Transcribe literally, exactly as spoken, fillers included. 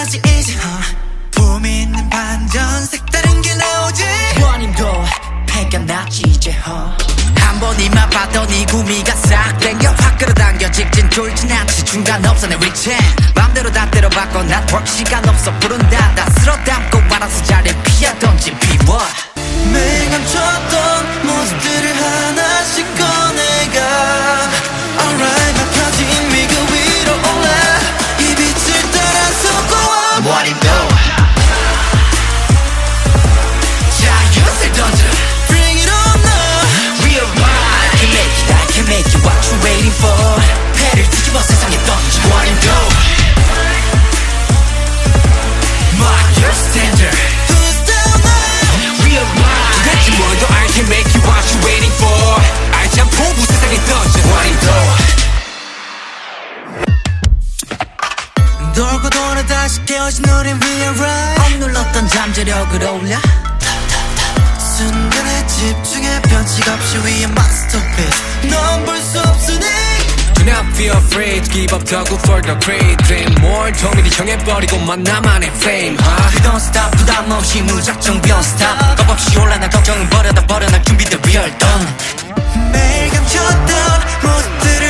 끝까지 이제 봄 있는 반전 색다른 게 나오지 원임도 패가 났지 이제 한 번 이만 봤던 이 구미가 싹 땡겨 확 끌어당겨 직진 쫄진 않지 중간 없어 내 위치엔 맘대로 다 때려박고 난 work 시간 없어 부른다 다 쓸어 담고 알아서 자리를 피하던지 비워 매일 감췄던 모습들을 하나씩 꺼내가 Alright 막 펴진 위그 위로 올라 이 빛을 따라서 go up 원임도 자유를 던져 Bring it on now Real mind I can make it I can make it What you waiting for 패를 뒤집어 세상에 던져 원임도 Mark your standard Who's down now Real mind 도대체 뭘도 I can make it What you waiting for 알지 않고 부 세상에 던져 원임도 돌고 돌아 다시 깨어진 우린 real right 억눌렀던 잠재력을 올려 순간에 집중해 변칙 없이 위에 masterpiece 넌 볼 수 없으니 Do not feel afraid to give up the good for the great Dream more 정밀히 정해버리고만 나만의 fame huh? We don't stop 부담 없이 무작정 beyond stop 겁 없이 올라나 걱정은 버려다 버려날 준비돼 real done 매일 감췄던 모습들을